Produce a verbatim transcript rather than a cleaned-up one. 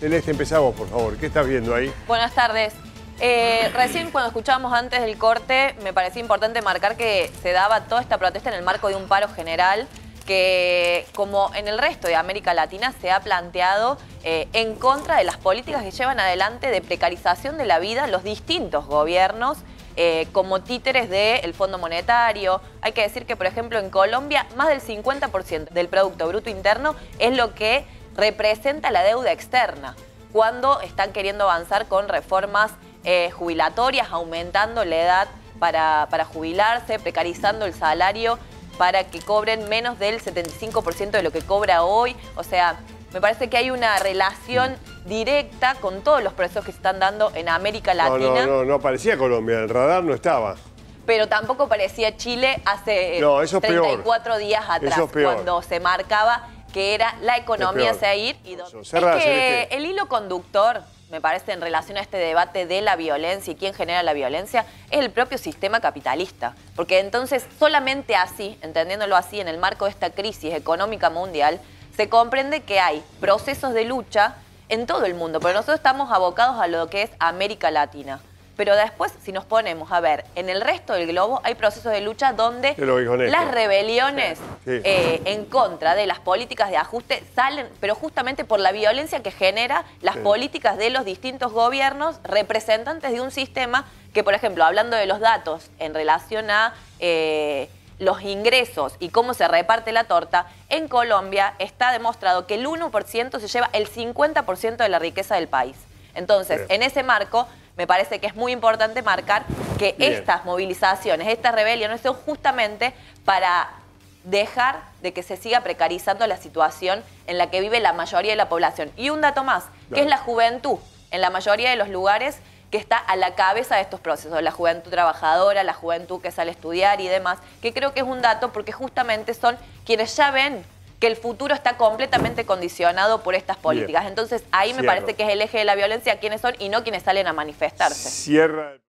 Celeste, empezamos, por favor. ¿Qué estás viendo ahí? Buenas tardes. Eh, recién cuando escuchábamos antes del corte, me parecía importante marcar que se daba toda esta protesta en el marco de un paro general que, como en el resto de América Latina, se ha planteado eh, en contra de las políticas que llevan adelante de precarización de la vida los distintos gobiernos, eh, como títeres del Fondo Monetario. Hay que decir que, por ejemplo, en Colombia, más del cincuenta por ciento del Producto Bruto Interno es lo que representa la deuda externa, cuando están queriendo avanzar con reformas eh, jubilatorias, aumentando la edad para, para jubilarse, precarizando el salario para que cobren menos del setenta y cinco por ciento de lo que cobra hoy. O sea, me parece que hay una relación directa con todos los procesos que se están dando en América Latina. No, no, no, no aparecía Colombia, en el radar no estaba. Pero tampoco parecía Chile hace no, eso es treinta y cuatro peor. días atrás, Eso es peor. Cuando se marcaba que era la economía a seguir. Y donde... Es Cerrá, que Celeste. el hilo conductor, me parece, en relación a este debate de la violencia y quién genera la violencia, es el propio sistema capitalista. Porque entonces, solamente así, entendiéndolo así, en el marco de esta crisis económica mundial, se comprende que hay procesos de lucha en todo el mundo, pero nosotros estamos abocados a lo que es América Latina. Pero después, si nos ponemos a ver, en el resto del globo hay procesos de lucha donde las rebeliones sí. eh, en contra de las políticas de ajuste salen, pero justamente por la violencia que genera las sí. políticas de los distintos gobiernos representantes de un sistema que, por ejemplo, hablando de los datos en relación a eh, los ingresos y cómo se reparte la torta, en Colombia está demostrado que el uno por ciento se lleva el cincuenta por ciento de la riqueza del país. Entonces, sí. en ese marco, me parece que es muy importante marcar que Bien. estas movilizaciones, estas rebeliones son justamente para dejar de que se siga precarizando la situación en la que vive la mayoría de la población. Y un dato más, que es la juventud, en la mayoría de los lugares que está a la cabeza de estos procesos, la juventud trabajadora, la juventud que sale a estudiar y demás, que creo que es un dato porque justamente son quienes ya ven que el futuro está completamente condicionado por estas políticas. Bien. Entonces, ahí me Cierro. parece que es el eje de la violencia, quiénes son y no quienes salen a manifestarse. Cierra.